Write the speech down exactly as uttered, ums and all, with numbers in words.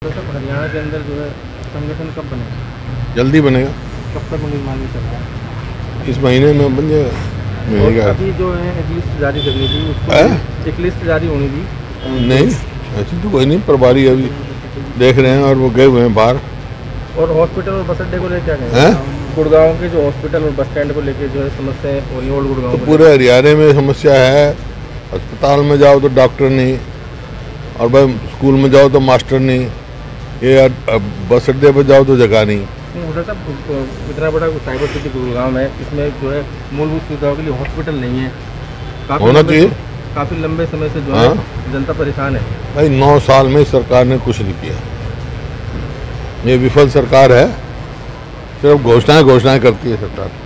तो सब हरियाणा के अंदर जो है संगठन कब बनेगा? जल्दी बनेगा, कब तक निर्माण में चल रहा है? इस महीने में बन जाएगा। महीने का अभी जो है एक लिस्ट जारी करनी थी, उसको है? एक लिस्ट जारी होनी थी। नहीं, ऐसी तो कोई नहीं, प्रभारी अभी देख रहे हैं और वो गए हुए हैं बाहर। और हॉस्पिटल और बस अड्डे को लेकर क्या कहेंगे? हैं? गुड़गांव के जो हॉस्पिटल और बस स्टैंड को लेकर जो है समस्याएं हो रही है ओल्ड गुड़गांव तो को पूरे हरियाणा में समस्या है। अस्पताल में जाओ तो डॉक्टर नहीं, और भाई स्कूल में जाओ तो मास्टर नहीं, ये अब बस अड्डे पर जाओ तो जगह नहीं। लेकर इतना बड़ा साइबर सिटी गुड़गांव है, इसमें जो है मूलभूत सुविधाओं के लिए हॉस्पिटल नहीं है। काफी होना लंबे- चाहिए। काफी लंबे समय से जो हाँ? है जनता परेशान है। भाई नौ साल में सरकार ने कुछ नहीं किया, ये विफल सरकार है, सिर्फ घोषणाएं घोषणाएं करती है सरकार।